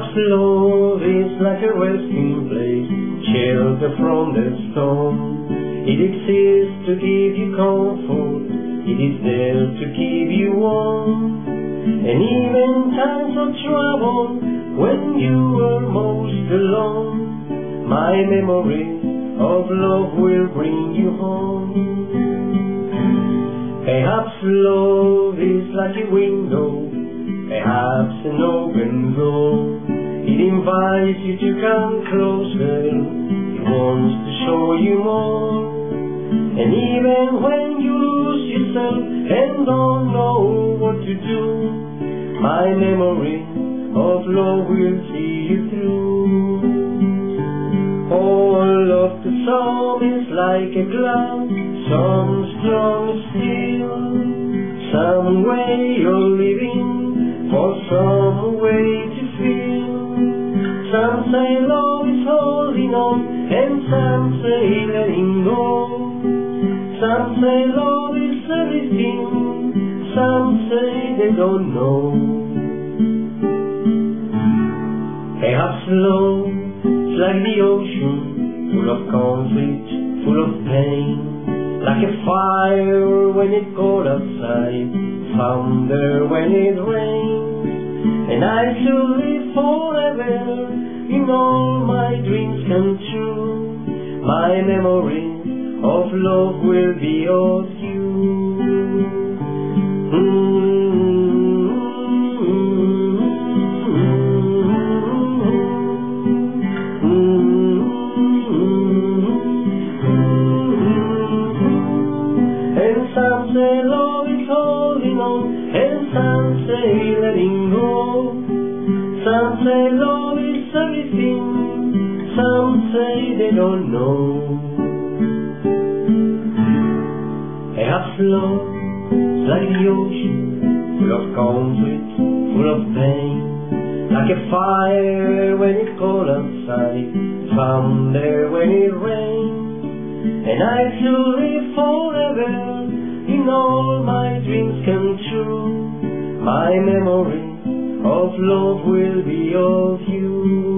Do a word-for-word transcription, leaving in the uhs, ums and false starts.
Perhaps love is like a resting place, shelter from the storm. It exists to give you comfort, it is there to keep you warm. And even times of trouble, when you are most alone, my memory of love will bring you home. Perhaps love is like a window, perhaps an open door. It invites you to come closer, it wants to show you more. And even when you lose yourself and don't know what to do, my memory of love will see you through. All of the storm is like a cloud, some strong still, some way you're living, for some way to feel. Some say love is holding on, and some say letting go. Some say love is everything, some say they don't know. Perhaps love is like the ocean, full of conflict, full of pain. Like a fire when it goes outside, thunder when it rains. And I should live forever, in all my dreams come true. My memory of love will be of you. Mm-hmm. And some say love is holding on, and some say letting go. Some say love is everything, some say they don't know. Perhaps love is like the ocean, full of conflict, full of pain. Like a fire when it cold outside, thunder when it rains. And I should live forever, in all my dreams come true. My memory of love will be of you.